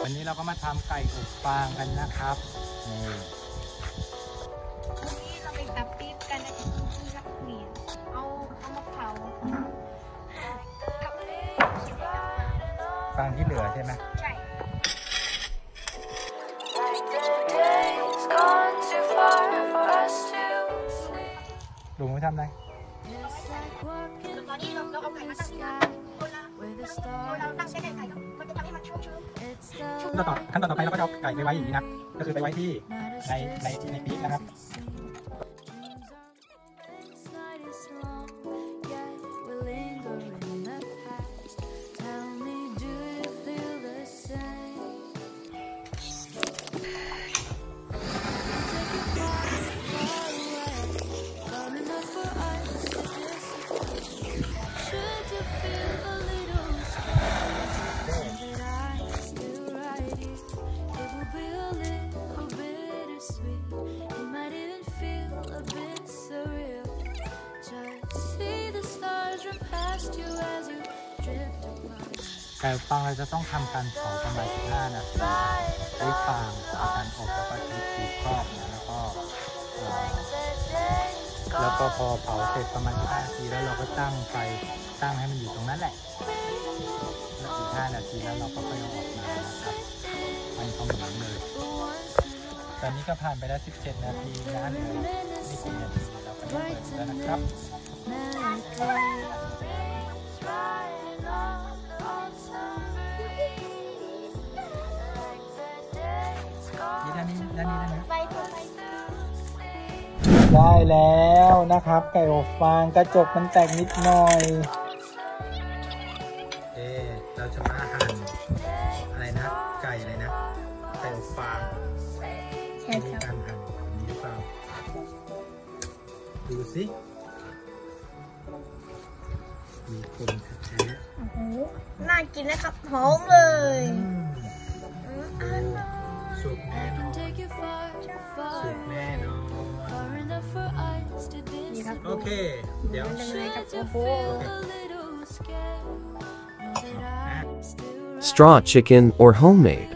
วันนี้เราก็มาทำไก่อบฟางกันนะครับนี่วันนี้เราไปตับปี๊บกันนะที่รักเหนียวเอามะพร้าวฟางที่เหลือใช่ไหมใช่ลุงไม่ทำได้ตอนนี้เราเอาไก่มาตั้งเราตั้งเส้นไก่มันจะทำให้มันชุ่มขั้นตอนต่อไปเราก็จะเอาไก่ไปไว้อย่างนี้นะก็คือไปไว้ที่ในปี๊บนะครับไก่ฟางเราจะต้องทำการเผาประมาณ15 นาทีด้วยฟางการอบแล้วก็ใช้ปี๊บครอบนะแล้วก็พอเผาเสร็จประมาณ15 นาทีแล้วเราก็ตั้งไฟให้มันอยู่ตรงนั้นแหละแล้วอีก5 นาทีแล้วเราก็ค่อยเอาออกมานะครับมันก็เหมือนเลยตอนนี้ก็ผ่านไปแล้ว17 นาทีนะเหลือไม่กี่นาทีเราก็ได้เปิดแล้วนะครับได้แล้วนะครับไก่อบฟางกระจกมันแตกนิดหน่อยเราจะมาหั่นอะไรนะไก่อะไรนะไก่อบฟางใช่ครับการหั่นแบบนี้หรือเปล่าดูสิมีคนแท้ๆโอ้โหน่ากินนะครับหอมเลยสุกแน่นอนสุกแน่นอนโอเคเดี๋ยว Straw chicken or homemade.